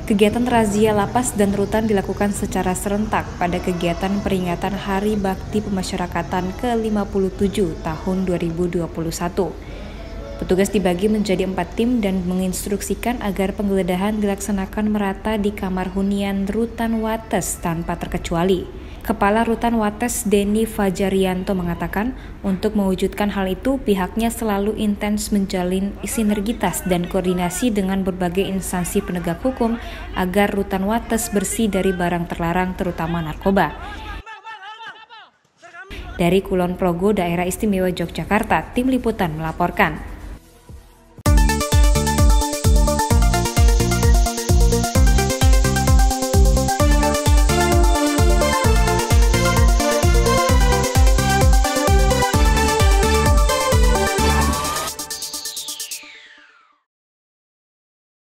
Kegiatan razia lapas dan rutan dilakukan secara serentak pada kegiatan peringatan Hari Bakti Pemasyarakatan ke-57 tahun 2021. Petugas dibagi menjadi 4 tim dan menginstruksikan agar penggeledahan dilaksanakan merata di kamar hunian Rutan Wates tanpa terkecuali. Kepala Rutan Wates Denny Fajarianto mengatakan, untuk mewujudkan hal itu pihaknya selalu intens menjalin sinergitas dan koordinasi dengan berbagai instansi penegak hukum agar Rutan Wates bersih dari barang terlarang terutama narkoba. Dari Kulon Progo, Daerah Istimewa Yogyakarta, Tim Liputan melaporkan.